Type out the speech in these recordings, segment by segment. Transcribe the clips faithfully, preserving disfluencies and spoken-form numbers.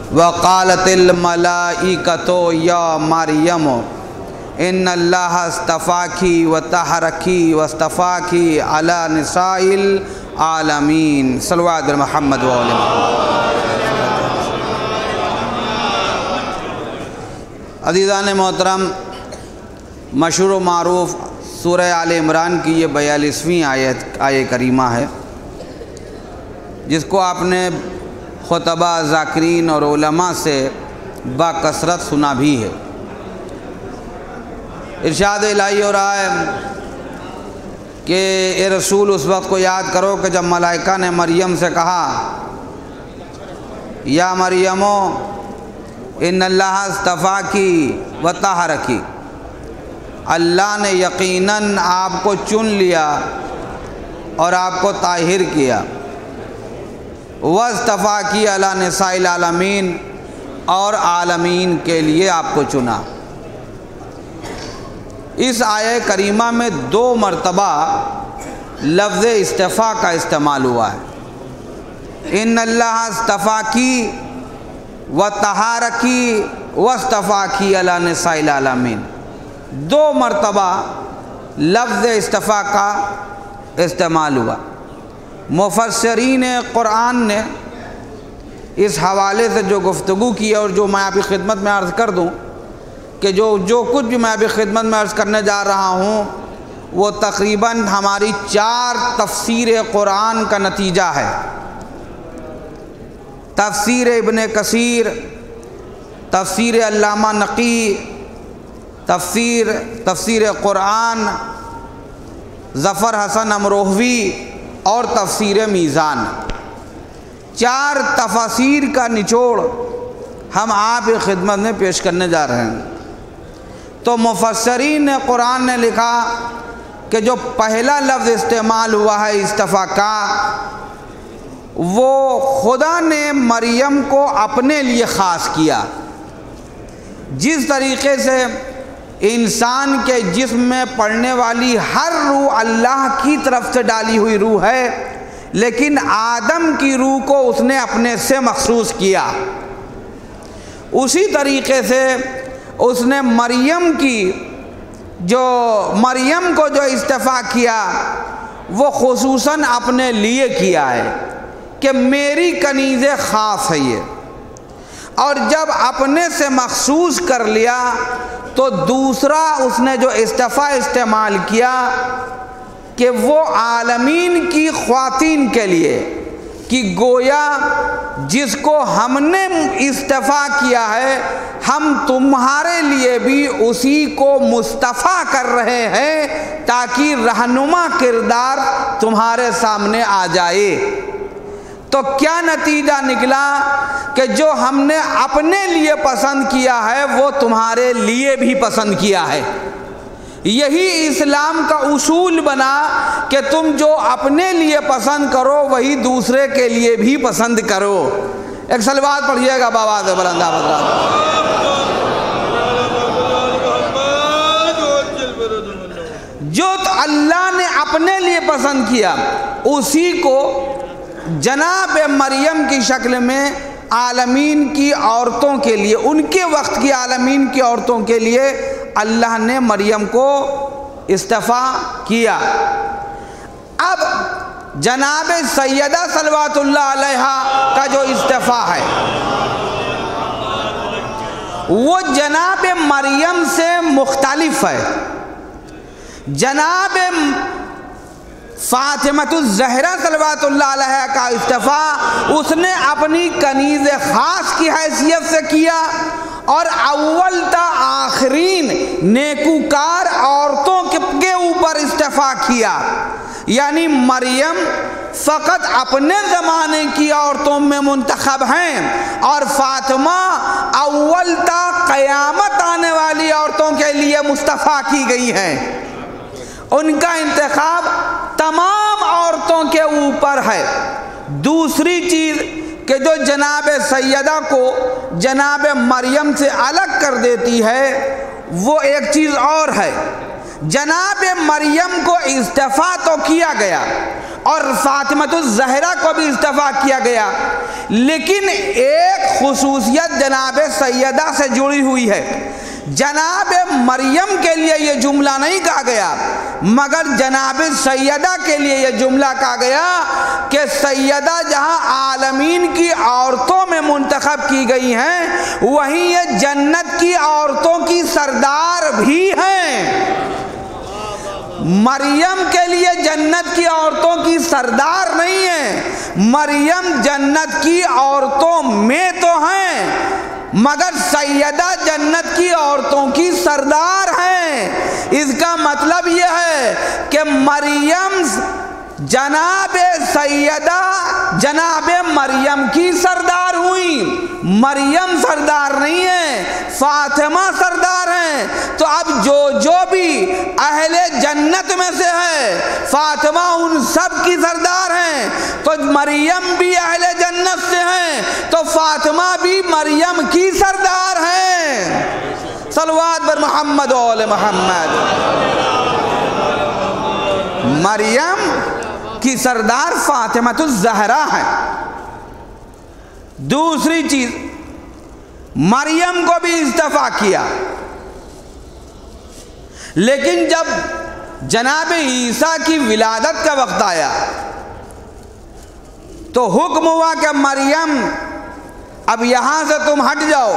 وقالت الملائکۃ یا مریم ان اللہ اصطفاکی وطہرکی واصطفاکی علی نساء العالمین۔ صلوات علی محمد و آل محمد۔ عزیزان محترم، مشہور و معروف سورہ آل عمران کی یہ بیالیسویں آیت آیہ کریمہ ہے، جس کو آپ نے خطبہ، ذاکرین اور علماء سے باکثرت سنا بھی ہے۔ ارشاد الہی ہو رہا ہے کہ اے رسول اس وقت کو یاد کرو کہ جب ملائکہ نے مریم سے کہا یا مریمو ان اللہ اصطفاکی وطہرکی، اللہ نے یقیناً آپ کو چن لیا اور آپ کو طاہر کیا، واصطفاکی علی نساء العالمین، اور عالمین کے لیے آپ کو چنا۔ اس آیہ کریمہ میں دو مرتبہ لفظ اصطفاء کا استعمال ہوا ہے۔ ان اللہ اصطفاکی وطہرکی واصطفاکی علی نساء العالمین، دو مرتبہ لفظ اصطفاء کا استعمال ہوا۔ مفسرین قرآن نے اس حوالے سے جو گفتگو کی اور جو میں آپ کی خدمت میں عرض کر دوں کہ جو جو کچھ بھی میں آپ کی خدمت میں عرض کرنے جا رہا ہوں وہ تقریباً ہماری چار تفسیر قرآن کا نتیجہ ہے۔ تفسیر ابن کثیر، تفسیر علامہ نقی، تفسیر تفسیر قرآن ظفر حسن امروہوی اور تفسیر میزان، چار تفاسیر کا نچوڑ ہم آپ کی خدمت میں پیش کرنے جا رہے ہیں۔ تو مفسرین قرآن نے لکھا کہ جو پہلا لفظ استعمال ہوا ہے اصطفاء کا، وہ خدا نے مریم کو اپنے لیے خاص کیا۔ جس طریقے سے انسان کے جسم میں پڑنے والی ہر روح اللہ کی طرف سے ڈالی ہوئی روح ہے، لیکن آدم کی روح کو اس نے اپنے سے مخصوص کیا، اسی طریقے سے اس نے مریم کی جو مریم کو جو اصطفاء کیا وہ خصوصاً اپنے لیے کیا ہے کہ میری کنیز خاص ہے یہ، اور جب اپنے سے مخصوص کر لیا تو دوسرا اس نے جو اصطفاء استعمال کیا کہ وہ عالمین کی خواتین کے لیے، کہ گویا جس کو ہم نے اصطفاء کیا ہے ہم تمہارے لیے بھی اسی کو مصطفیٰ کر رہے ہیں تاکہ رہنما کردار تمہارے سامنے آ جائے۔ تو کیا نتیجہ نکلا کہ جو ہم نے اپنے لیے پسند کیا ہے وہ تمہارے لیے بھی پسند کیا ہے۔ یہی اسلام کا اصول بنا کہ تم جو اپنے لیے پسند کرو وہی دوسرے کے لیے بھی پسند کرو۔ ایک صلوات پڑھیے گا بآواز بلند حضرات۔ جو اللہ نے اپنے لیے پسند کیا اسی کو جناب مریم کی شکل میں عالمین کی عورتوں کے لیے، ان کے وقت کی عالمین کی عورتوں کے لیے اللہ نے مریم کو اصطفاء کیا۔ اب جناب سیدہ صلوات اللہ علیہا کا جو اصطفاء ہے وہ جناب مریم سے مختلف ہے۔ جناب فاطمۃ الزہرا صلوات اللہ علیہ کا اصطفاء اس نے اپنی کنیز خاص کی حیثیت سے کیا، اور اول تا آخرین نیکوکار عورتوں کے اوپر اصطفاء کیا۔ یعنی مریم فقط اپنے زمانے کی عورتوں میں منتخب ہیں، اور فاطمہ اول تا قیامت آنے والی عورتوں کے لیے مصطفیٰ کی گئی ہیں۔ ان کا انتخاب تمام عورتوں کے اوپر ہے۔ دوسری چیز کہ جو جناب سیدہ کو جناب مریم سے الگ کر دیتی ہے وہ ایک چیز اور ہے۔ جناب مریم کو اصطفاء تو کیا گیا اور فاطمۃ الزہرا کو بھی اصطفاء کیا گیا، لیکن ایک خصوصیت جناب سیدہ سے جڑی ہوئی ہے۔ جناب مریم کے لیے یہ جملہ نہیں کہا گیا، مگر جناب سیدہ کے لیے یہ جملہ کہا گیا کہ سیدہ جہاں عالمین کی عورتوں میں منتخب کی گئی ہیں، وہیں یہ جنت کی عورتوں کی سردار بھی ہیں۔ مریم کے لیے جنت کی عورتوں کی سردار نہیں ہے، مریم جنت کی عورتوں میں تو ہیں، مگر سیدہ جنت کی عورتوں کی سردار ہیں۔ اس کا مطلب یہ ہے کہ مریم جناب سیدہ جناب مریم کی سردار ہوئی، مریم سردار نہیں ہے، فاطمہ سردار ہیں۔ تو اب جو جو بھی اہل جنت میں سے ہے، فاطمہ ان سب کی سردار ہیں، تو مریم بھی اہل جنت سے ہیں، تو فاطمہ بھی مریم کی سردار ہیں۔ صلوات بر محمد و آل محمد۔ مریم کی سردار فاطمہ الزہرا ہے۔ دوسری چیز، مریم کو بھی اصطفیٰ کیا، لیکن جب جناب عیسیٰ کی ولادت کا وقت آیا تو حکم ہوا کہ مریم اب یہاں سے تم ہٹ جاؤ،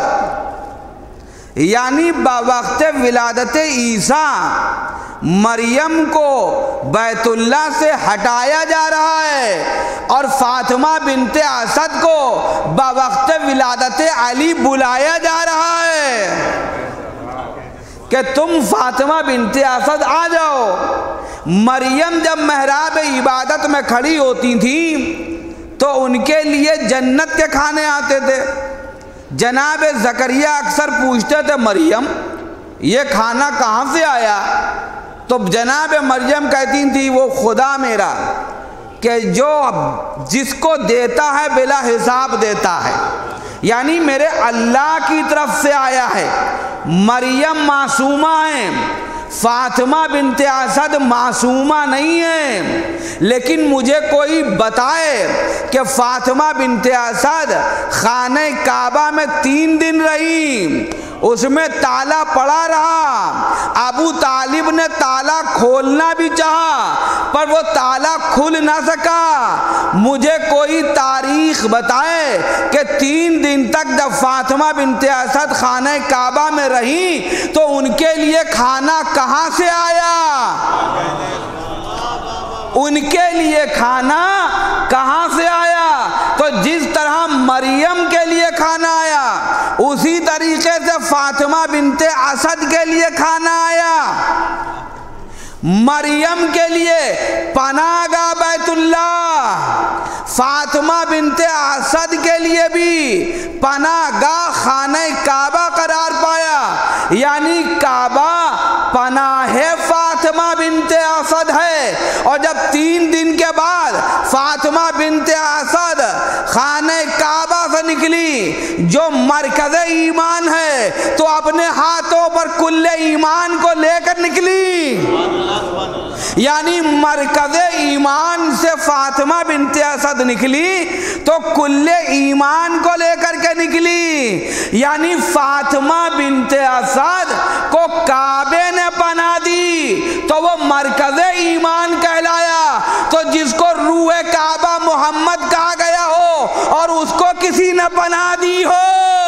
یعنی بوقت ولادت عیسیٰ مریم کو بیت اللہ سے ہٹایا جا رہا ہے اور فاطمہ بنت اسد کو بوقت ولادت علی بلایا جا رہا ہے کہ تم فاطمہ بنت اسد آ جاؤ۔ مریم جب محراب عبادت میں کھڑی ہوتی تھیں تو ان کے لیے جنت کے کھانے آتے تھے۔ جناب زکریا اکثر پوچھتے تھے مریم یہ کھانا کہاں سے آیا؟ تو جناب مریم کہتی تھی وہ خدا میرا کہ جو جس کو دیتا ہے بلا حساب دیتا ہے، یعنی میرے اللہ کی طرف سے آیا ہے۔ مریم معصومہ ہیں، فاطمہ بنت اسد معصومہ نہیں ہیں، لیکن مجھے کوئی بتائے کہ فاطمہ بنت اسد خانہ کعبہ میں تین دن رہی، اس میں تالا پڑا رہا، ابو طالب نے تالا کھولنا بھی چاہا پر وہ تالا کھل نہ سکا۔ مجھے کوئی تاریخ بتائے کہ تین دن تک جب فاطمہ بنت اسد خانہ کعبہ میں رہی تو ان کے لیے کھانا کہاں سے آیا؟ ان کے لیے کھانا کہاں سے آیا؟ تو جس طرح مریم کے لیے کھانا آیا اسی طریقے سے فاطمہ بنت اسد کے لیے کھانا آیا۔ مریم کے لیے پناہ گاہ بیت اللہ، فاطمہ بنت اسد کے لیے بھی پناہ گاہ خانہ کعبہ قرار پایا، یعنی کعبہ پناہ فاطمہ بنت اسد ہے۔ اور جب تین دن کے بعد فاطمہ بنت اسد خانہ کعبہ سے نکلی جو مرکز ایمان ہے تو اپنے ہاتھوں پر کل ایمان کو لے کر نکلی، یعنی مرکز ایمان سے فاطمہ بنت اسد نکلی تو کل ایمان کو لے کر کے نکلی، یعنی فاطمہ بنت اسد کو کعبے نے پناہ دی تو وہ مرکز ایمان کہلایا۔ تو جس کو روح کعبہ محمد کہا گیا ہو اور اس کو کسی نے پناہ دی ہو،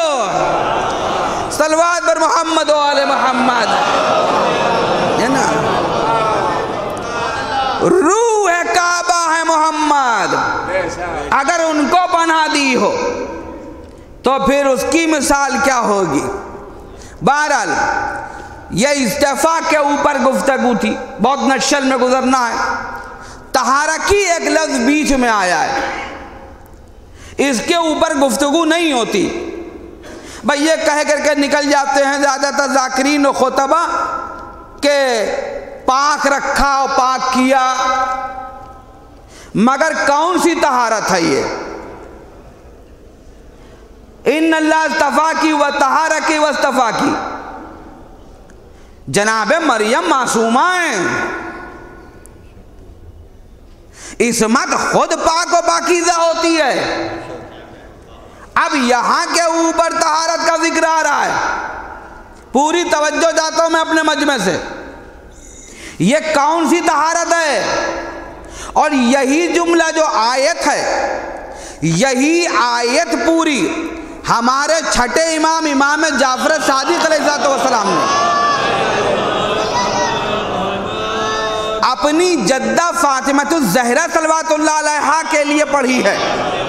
صلوات بر محمد و آل محمد، ہے نا؟ روح کعبہ ہے محمد، اگر ان کو پناہ دی ہو تو پھر اس کی مثال کیا ہوگی؟ بہرحال یہ اصطفاء کے اوپر گفتگو تھی، بہت نشل میں گزرنا ہے۔ طہارکی ایک لفظ بیچ میں آیا ہے، اس کے اوپر گفتگو نہیں ہوتی، بھئی یہ کہہ کر کے نکل جاتے ہیں زیادہ تر ذاکرین و خطبہ کہ پاک رکھا اور پاک کیا، مگر کون سی طہارت ہے یہ؟ ان اللہ استفا کی و طہارہ کی و استفا کی، جناب مریم معصومہ ہیں، عصمت خود پاک و پاکیزہ ہوتی ہے، اب یہاں کے اوپر طہارت کا ذکر آ رہا ہے، پوری توجہ چاہتا ہوں میں اپنے مجمع سے، یہ کون سی طہارت ہے؟ اور یہی جملہ جو آیت ہے، یہی آیت پوری ہمارے چھٹے امام امام جعفر صادق علیہ السلام نے اپنی جدہ فاطمہ الزہرا صلوات اللہ علیہا کے لیے پڑھی ہے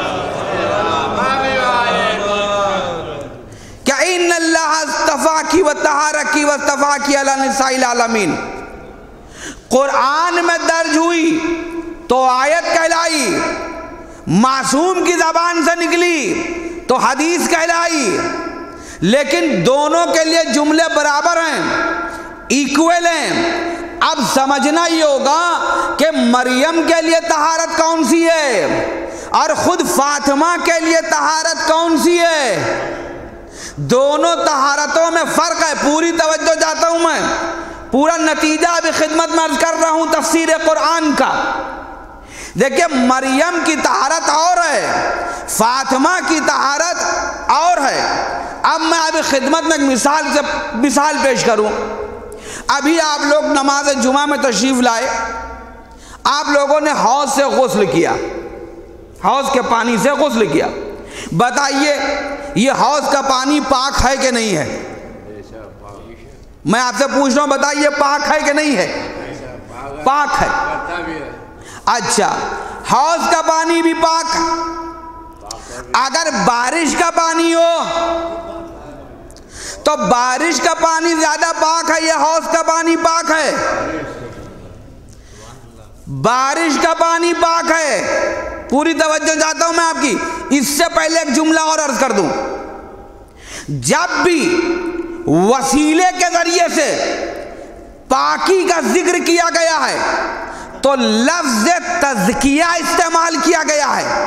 کہ ان اللہ اصطفاکی و طہارکی و اصطفاکی علی نساء العالمین، قرآن میں درج ہوئی تو آیت کہلائی، معصوم کی زبان سے نکلی تو حدیث کہلائی، لیکن دونوں کے لیے جملے برابر ہیں، ایکویل ہیں۔ اب سمجھنا یہ ہوگا کہ مریم کے لیے طہارت کون سی ہے اور خود فاطمہ کے لیے طہارت کون سی ہے، دونوں طہارتوں میں فرق ہے۔ پوری توجہ چاہتا ہوں میں، پورا نتیجہ ابھی خدمت میں عرض کر رہا ہوں تفسیر قرآن کا۔ دیکھیں مریم کی طہارت اور ہے، فاطمہ کی طہارت اور ہے۔ اب میں ابھی خدمت میں ایک مثال سے مثال پیش کروں۔ ابھی آپ لوگ نماز جمعہ میں تشریف لائے، آپ لوگوں نے حوض سے غسل کیا، حوض کے پانی سے غسل کیا، بتائیے یہ حوض کا پانی پاک ہے کہ نہیں ہے؟ میں آپ سے پوچھ رہا ہوں، بتائیے پاک ہے کہ نہیں ہے؟ پاک ہے۔ اچھا، حوض کا پانی بھی پاک، اگر بارش کا پانی ہو تو بارش کا پانی زیادہ پاک ہے یا حوض کا پانی پاک ہے؟ بارش کا پانی پاک ہے۔ پوری توجہ چاہتا ہوں میں آپ کی۔ اس سے پہلے ایک جملہ اور عرض کر دوں، جب بھی وسیلے کے ذریعے سے پاکی کا ذکر کیا گیا ہے تو لفظ تزکیہ استعمال کیا گیا ہے،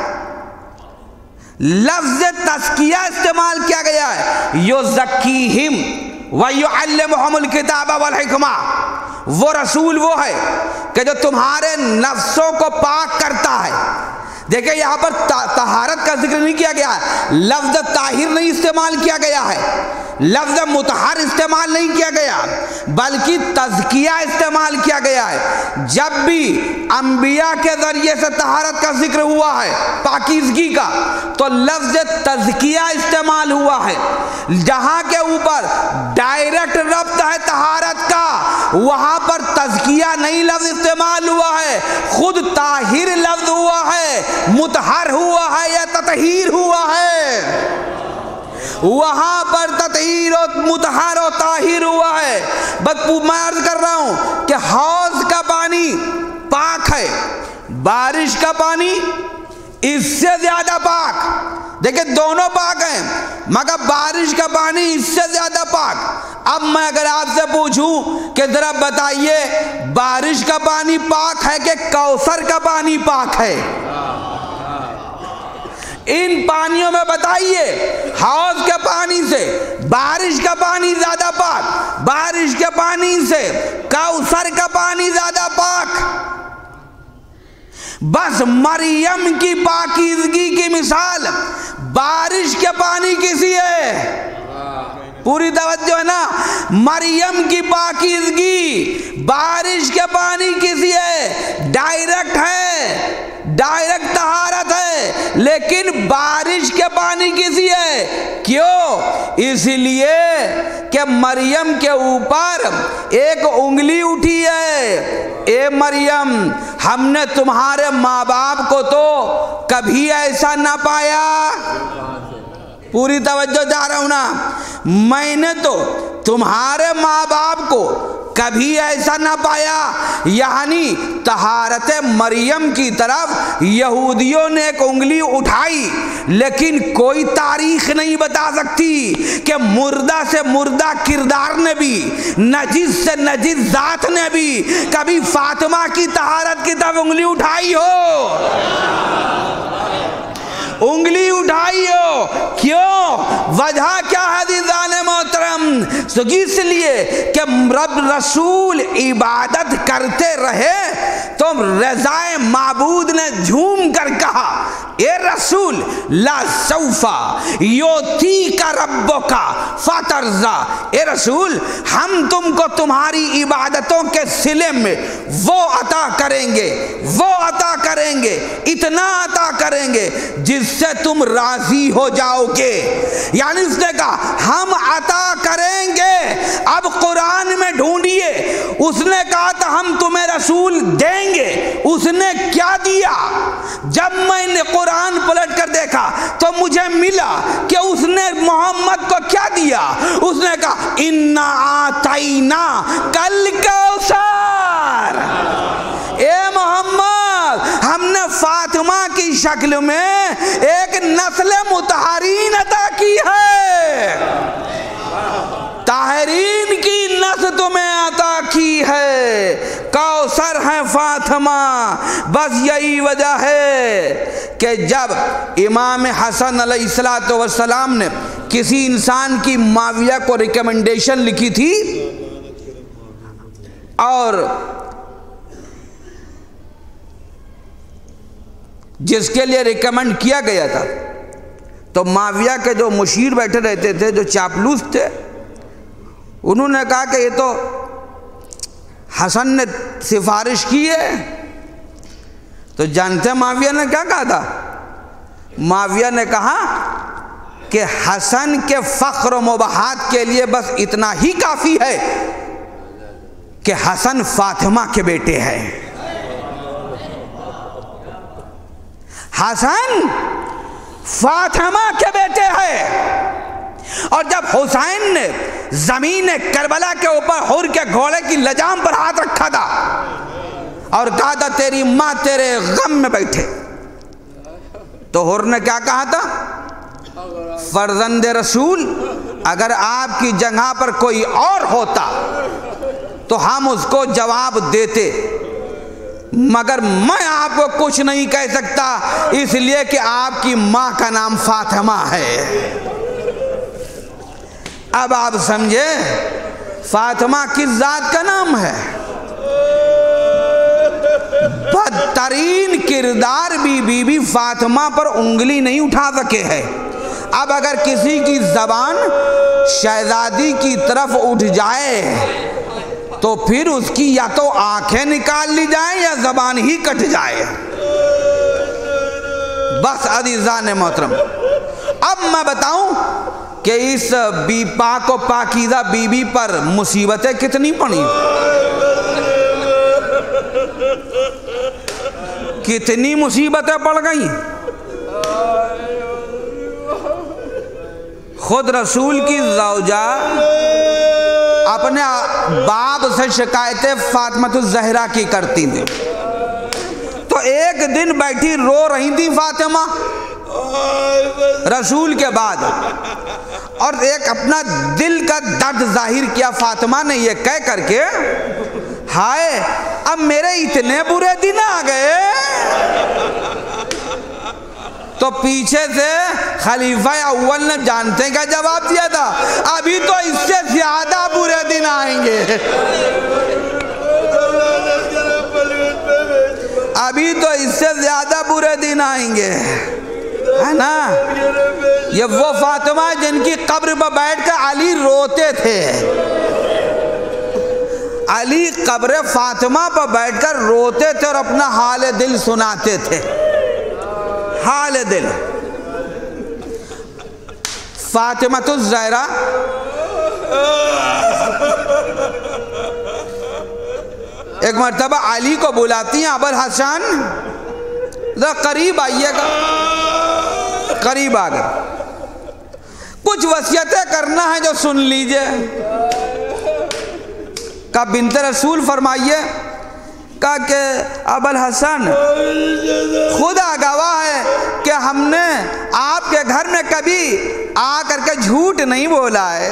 لفظ تزکیہ استعمال کیا گیا ہے۔ یزکیہم ویعلمہم الکتاب والحکمہ، وہ رسول وہ ہے کہ جو تمہارے نفسوں کو پاک کرتا ہے۔ دیکھیں یہاں پر طہارت کا ذکر نہیں کیا گیا ہے، لفظ طاہر نہیں استعمال کیا گیا ہے، لفظ مطہر استعمال نہیں کیا گیا، بلکہ تزکیہ استعمال کیا گیا ہے۔ جب بھی انبیاء کے ذریعے سے طہارت کا ذکر ہوا ہے، پاکیزگی کا، تو لفظ تزکیہ استعمال ہوا ہے۔ جہاں کے اوپر ڈائریکٹ ربط ہے طہارت کا، وہاں پر تزکیہ نہیں لفظ استعمال ہوا ہے، خود طاہر لفظ ہوا ہے، مطہر ہوا ہے یا تطہیر ہوا ہے، وہاں پر تطہیر و مطہر و طاہر ہوا ہے۔ بس میں عرض کر رہا ہوں کہ حوض کا پانی پاک ہے، بارش کا پانی اس سے زیادہ پاک۔ دیکھیں دونوں پاک ہیں، مگر بارش کا پانی اس سے زیادہ پاک۔ اب میں اگر آپ سے پوچھوں کہ ذرا بتائیے بارش کا پانی پاک ہے کہ کوثر کا پانی پاک ہے؟ ان پانیوں میں بتائیے، حوض کے پانی سے بارش کا پانی زیادہ پاک، بارش کے پانی سے کوثر کا پانی زیادہ پاک۔ بس مریم کی پاکیزگی کی مثال بارش کے پانی کی سی ہے۔ پوری توجہ ہے نا، مریم کی پاکیزگی بارش کے پانی کی سی ہے، ڈائریکٹ ہے، ڈائریکٹ طہارت ہے، لیکن بارش کے پانی کی سی ہے۔ کیوں؟ اس لیے کہ مریم کے اوپر ایک انگلی اٹھی ہے۔ اے مریم، ہم نے تمہارے ماں باپ کو تو کبھی ایسا نہ پایا۔ پوری توجہ چاہ رہا ہوں نا، میں نے تو تمہارے ماں باپ کو کبھی ایسا نہ پایا۔ یعنی طہارت مریم کی طرف یہودیوں نے ایک انگلی اٹھائی، لیکن کوئی تاریخ نہیں بتا سکتی کہ مردہ سے مردہ کردار نے بھی، نجس سے نجس ذات نے بھی کبھی فاطمہ کی طہارت کی طرف انگلی اٹھائی ہو، انگلی اٹھائی ہو۔ کیوں؟ وجہ کیا ہے عزیزان محترم؟ سو اس لیے کہ رب رسول عبادت کرتے رہے تو رضائے معبود نے جھوم کر کہا اے رسول لا سوفا یوتیکا ربکا فترضا، اے رسول ہم تم کو تمہاری عبادتوں کے صلے میں وہ عطا کریں گے، وہ عطا کریں گے، اتنا عطا کریں گے جس سے تم راضی ہو جاؤ گے۔ یعنی اس نے کہا ہم عطا کریں گے۔ اب قرآن میں ڈھونڈیے، اس نے کہا تھا ہم تمہیں رسول دیں گے، اس نے کیا دیا؟ جب میں نے قرآن پلٹ کر دیکھا تو مجھے ملا کہ اس نے محمد کو کیا دیا؟ اس نے کہا اِنَّا آتَيْنَا کَلْ کوثر، اے محمد ہم نے فاطمہ کی شکل میں ایک نسل مطہرین عطا کی ہے، طاہرین کی نسل تمہیں عطا کی ہے، کوثر ہے فاطمہ۔ بس یہی وجہ ہے کہ جب امام حسن علیہ السلام نے کسی انسان کی معاویہ کو ریکمنڈیشن لکھی تھی اور جس کے لیے ریکمنڈ کیا گیا تھا، تو معاویہ کے جو مشیر بیٹھے رہتے تھے، جو چاپلوس تھے، انہوں نے کہا کہ یہ تو حسن نے سفارش کی ہے۔ تو جانتے ہیں معاویہ نے کیا کہا تھا؟ معاویہ نے کہا کہ حسن کے فخر و مباحات کے لیے بس اتنا ہی کافی ہے کہ حسن فاطمہ کے بیٹے ہیں۔ حسن فاطمہ کے بیٹے ہیں۔ اور جب حسین نے زمین کربلا کے اوپر حر کے گھوڑے کی لجام پر ہاتھ رکھا تھا اور کہا تھا تیری ماں تیرے غم میں بیٹھے، تو حر نے کیا کہا تھا؟ فرزند رسول اگر آپ کی جگہ پر کوئی اور ہوتا تو ہم اس کو جواب دیتے، مگر میں آپ کو کچھ نہیں کہہ سکتا اس لیے کہ آپ کی ماں کا نام فاطمہ ہے۔ اب آپ سمجھے فاطمہ کس ذات کا نام ہے؟ بدترین کردار بھی بی بی فاطمہ پر انگلی نہیں اٹھا سکے ہیں۔ اب اگر کسی کی زبان شہزادی کی طرف اٹھ جائے تو پھر اس کی یا تو آنکھیں نکال لی جائیں یا زبان ہی کٹ جائے۔ بس عزیزان محترم، اب میں بتاؤں کہ اس بی پاک و پاکیزہ بی بی پر مصیبتیں کتنی پڑی، کتنی مصیبتیں پڑ گئیں۔ خود رسول کی زوجہ اپنے باپ سے شکایتیں فاطمہ الزہرا کی کرتی تھی، تو ایک دن بیٹھی رو رہی تھی فاطمہ رسول کے بعد، اور ایک اپنا دل کا درد ظاہر کیا فاطمہ نے یہ کہہ کر کے ہائے اب میرے اتنے برے دن آ گئے۔ تو پیچھے سے خلیفہ اول نے جانتے کیا جواب دیا تھا؟ ابھی تو اس سے زیادہ برے دن آئیں گے، ابھی تو اس سے زیادہ برے دن آئیں گے، ہے نا؟ یہ وہ فاطمہ جن کی قبر پر بیٹھ کر علی روتے تھے، علی قبر فاطمہ پر بیٹھ کر روتے تھے اور اپنا حال دل سناتے تھے، حال دل۔ فاطمہ الزہرا ایک مرتبہ علی کو بلاتی ہیں، ابوالحسن ذرا قریب آئیے گا، قریب آ گئے، کچھ وصیتیں کرنا ہے جو سن لیجئے۔ کہا بنت رسول فرمائیے، کہا کہ ابوالحسن خدا گواہ ہے کہ ہم نے آپ کے گھر میں کبھی آ کر کے جھوٹ نہیں بولا ہے،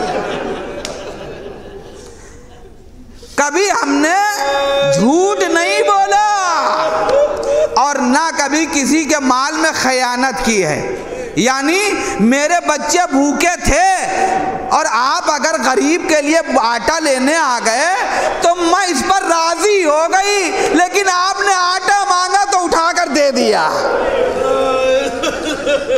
کبھی ہم نے جھوٹ نہیں بولا اور نہ کبھی کسی کے مال میں خیانت کی ہے۔ یعنی میرے بچے بھوکے تھے اور آپ اگر غریب کے لیے آٹا لینے آ گئے تو میں اس پر راضی ہو گئی، لیکن آپ نے آٹا مانگا تو اٹھا کر دے دیا۔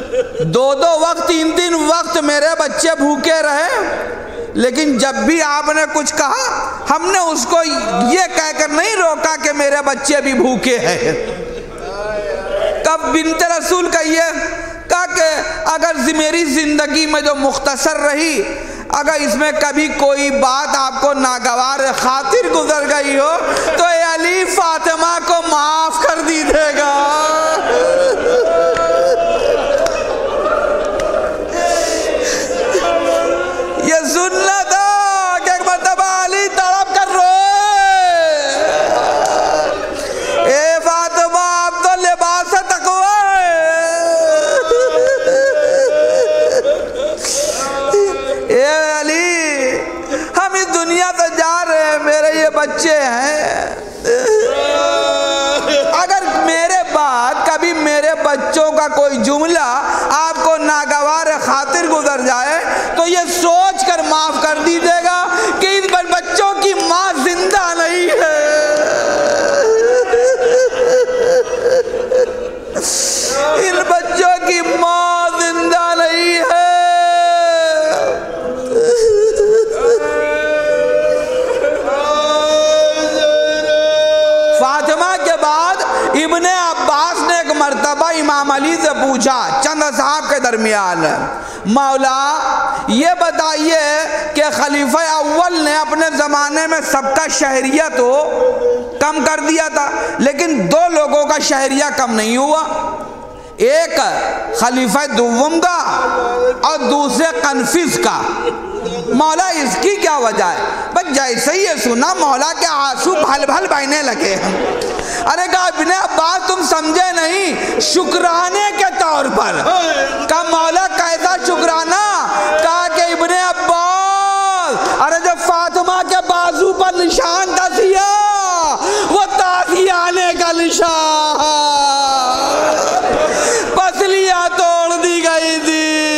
دو دو وقت تین تین وقت میرے بچے بھوکے رہے، لیکن جب بھی آپ نے کچھ کہا ہم نے اس کو یہ کہہ کر نہیں روکا کہ میرے بچے بھی بھوکے ہیں۔ کب بنت رسول کہیے کہا کہ اگر میری زندگی میں جو مختصر رہی، اگر اس میں کبھی کوئی بات آپ کو ناگوار خاطر گزر گئی ہو تو اے علی فاطمہ کو معاف کر دیجیے گا۔ یہ سننا تھا کہ ایک مرتبہ علی تڑپ کر روئے، اے فاطمہ آپ تو لباس تقوی ہے، اے علی ہم اس دنیا سے جا رہے ہیں، میرے یہ بچے ہیں، اگر میرے بعد کبھی میرے بچوں کا کوئی جملہ آپ کو ناگوار خاطر گزر جائے تو یہ سوچ کر معاف کر دیجیے گا کہ اس بچوں کی ماں زندہ نہیں ہے۔ ان بچوں کی ماں زندہ نہیں ہے۔ فاطمہ کے بعد ابن عباس نے ایک مرتبہ امام علی سے پوچھا چند اصحاب کے درمیان، مولا یہ بتائیے کہ خلیفہ اول نے اپنے زمانے میں سب کا شہریہ تو کم کر دیا تھا، لیکن دو لوگوں کا شہریہ کم نہیں ہوا، ایک خلیفہ دوم کا اور دوسرے قنفذ کا، مولا اس کی کیا وجہ ہے؟ بس جیسے ہی یہ سنا مولا کے آنسو بھل بھل بہنے لگے ہیں۔ ارے کہا ابن عباس تم سمجھے نہیں، شکرانے کے طور پر۔ کہا مولا کیسا شکرانہ؟ کہا کہ ابن عباس ارے جو فاطمہ کے بازو پر نشان تھا سیاہ، وہ تازیانے کا نشان، پسلیاں توڑ دی گئی تھی،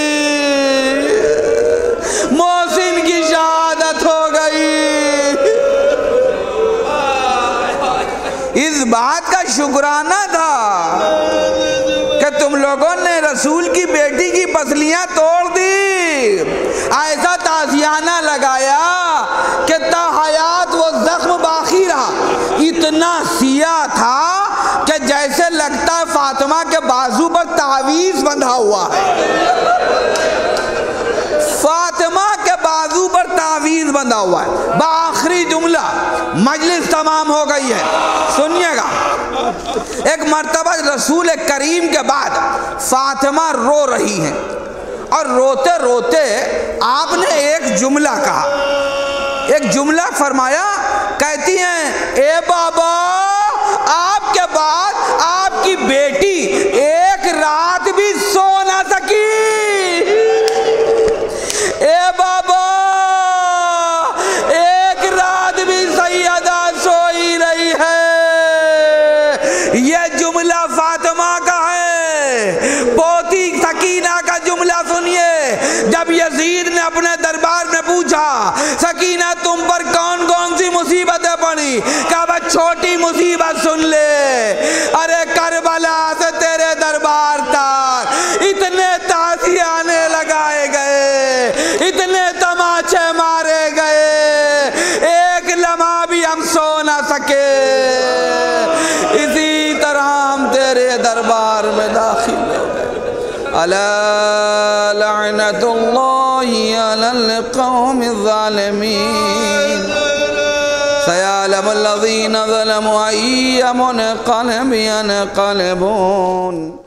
محسن کی شہادت ہو گئی۔ اس بات کا شکرانہ تھا کہ تم لوگوں نے رسول کی بیٹی کی پسلیاں توڑ دی، ایسا تعزیانہ لگایا کہ تا حیات وہ زخم باقی رہا، اتنا سیاہ تھا کہ جیسے لگتا ہے فاطمہ کے بازو پر تعویذ بندھا ہوا ہے، فاطمہ کے بازو پر تعویذ بندھا ہوا ہے۔ بآخری جملہ مجلس تمام ہو گئی ہے، سنیے گا، ایک مرتبہ رسول کریم کے بعد فاطمہ رو رہی ہیں اور روتے روتے آپ نے ایک جملہ کہا، ایک جملہ فرمایا، کہتی ہیں اے بابا آپ کے بعد آپ کی بیٹی ایک رات بھی سو نہ سکی، اے بابا ایک رات بھی سیدہ سوئی رہی ہے۔ یہ جملہ فاطمہ کا ہے۔ پوتی سکینہ کا جملہ سنیے، جب یزید نے اپنے دربار میں پوچھا سکینہ تم پر کون کون سی مصیبتیں پڑی، کہا بس چھوٹی مصیبت سن لے، ارے کربلا سے تیرے دربار تک اتنے تعزیانے لگائے گئے، اتنے تماچے مارے گئے، ایک لمحہ بھی ہم سو نہ سکے، اسی طرح ہم تیرے دربار میں داخل ہو گئے۔ الا لعنت اللہ علی القوم الظالمین سیعلم الذین ظلموا ای منقلب ینقلبون۔